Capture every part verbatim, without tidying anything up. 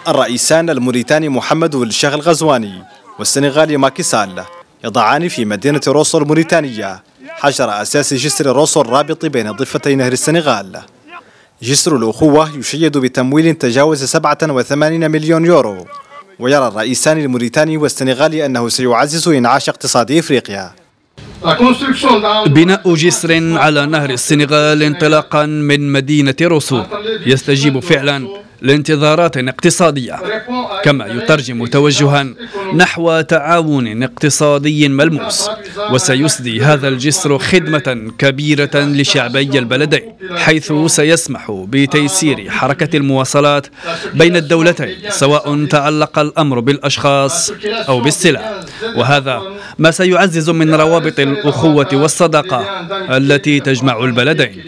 الرئيسان الموريتاني محمد والشيخ الغزواني والسنغالي ماكي سال يضعان في مدينة روسو الموريتانية حجر أساس جسر روسو الرابط بين ضفتي نهر السنغال. جسر الأخوة يشيد بتمويل تجاوز سبعة وثمانين مليون يورو، ويرى الرئيسان الموريتاني والسنغالي أنه سيعزز إنعاش اقتصاد إفريقيا. بناء جسر على نهر السنغال انطلاقا من مدينة روسو يستجيب فعلا لانتظارات اقتصادية، كما يترجم توجها نحو تعاون اقتصادي ملموس، وسيسدي هذا الجسر خدمة كبيرة لشعبي البلدين، حيث سيسمح بتيسير حركة المواصلات بين الدولتين سواء تعلق الأمر بالأشخاص أو بالسلع، وهذا ما سيعزز من روابط الأخوة والصداقة التي تجمع البلدين.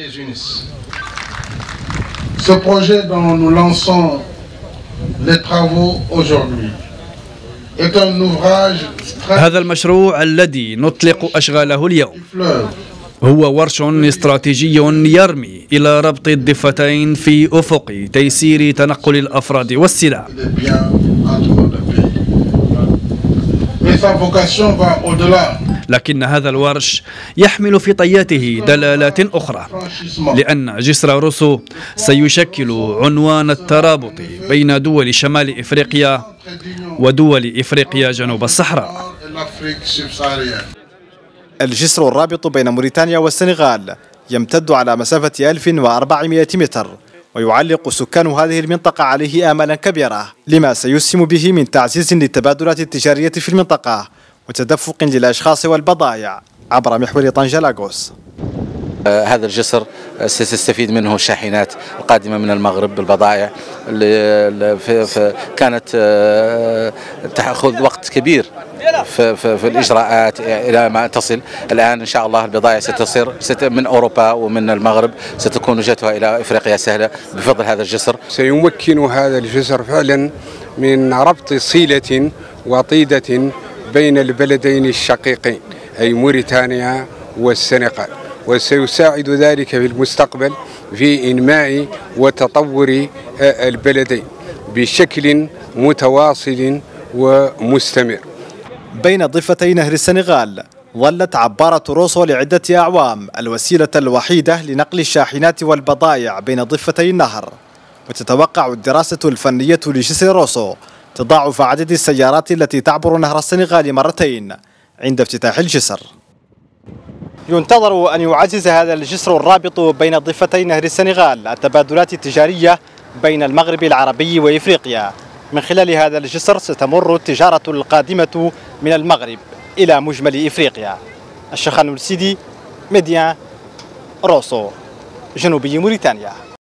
Ce projet dont nous lançons les travaux aujourd'hui est un ouvrage stratégique. هذا المشروع الذي نطلق أشغاله اليوم هو ورش استراتيجي يرمي إلى ربط الضفتين في أفق تيسير تنقل الأفراد والسلع. لكن هذا الورش يحمل في طياته دلالات أخرى، لأن جسر روسو سيشكل عنوان الترابط بين دول شمال إفريقيا ودول إفريقيا جنوب الصحراء. الجسر الرابط بين موريتانيا والسنغال يمتد على مسافة ألف وأربعمائة متر، ويعلق سكان هذه المنطقة عليه آمالا كبيرة لما سيسهم به من تعزيز للتبادلات التجارية في المنطقة وتدفق للأشخاص والبضائع عبر محور طنجة لاغوس. هذا الجسر ستستفيد منه الشاحنات القادمة من المغرب بالبضائع كانت تأخذ وقت كبير في, في, في الإجراءات إلى ما تصل. الآن إن شاء الله البضائع ستصير من أوروبا ومن المغرب ستكون وجهتها إلى إفريقيا سهلة بفضل هذا الجسر. سيمكن هذا الجسر فعلا من ربط صلة وطيدة بين البلدين الشقيقين أي موريتانيا والسنغال، وسيساعد ذلك في المستقبل في إنماء وتطور البلدين بشكل متواصل ومستمر. بين ضفتي نهر السنغال ظلت عبارة روسو لعدة أعوام الوسيلة الوحيدة لنقل الشاحنات والبضائع بين ضفتي النهر، وتتوقع الدراسة الفنية لجسر روسو تضاعف عدد السيارات التي تعبر نهر السنغال مرتين عند افتتاح الجسر. ينتظر أن يعزز هذا الجسر الرابط بين ضفتي نهر السنغال التبادلات التجارية بين المغرب العربي وإفريقيا. من خلال هذا الجسر ستمر التجارة القادمة من المغرب إلى مجمل إفريقيا. الشيخ السيدي، ميديان، روسو، جنوبي موريتانيا.